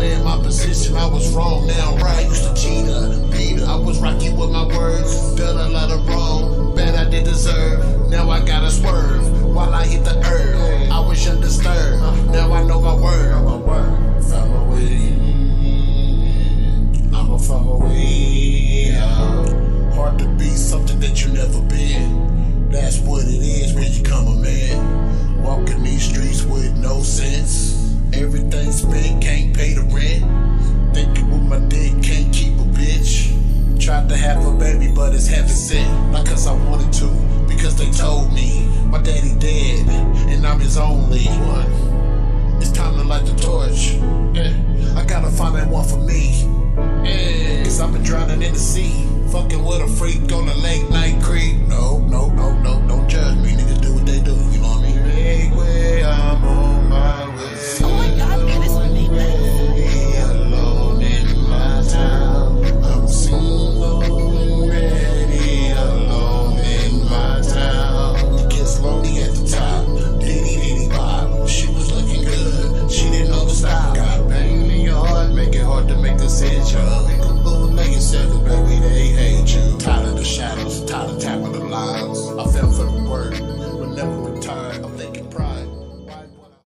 in my position, I was wrong, now I'm right. Used to cheat her, beat her. I was rocky with my words, done a lot of wrong, bad I did deserve. Now I gotta swerve while I hit the earth. I was undisturbed, now I know my word. Found my way, I'ma find my way out. Hard to be something that you never been. That's what it is when you come a man. Walking these streets with no sense. Everything spent, can't pay the rent. Thinking with my dick, can't keep a bitch. Tried to have a baby, but it's heaven sent. Not cause I wanted to, because they told me. My daddy dead, and I'm his only one. It's time to light the torch. I gotta find that one for me. Cause I've been drowning in the sea. Fucking with a freak on a late night creep. No, don't judge me. Niggas do what they do, you know what I mean? Hey, where I'm on.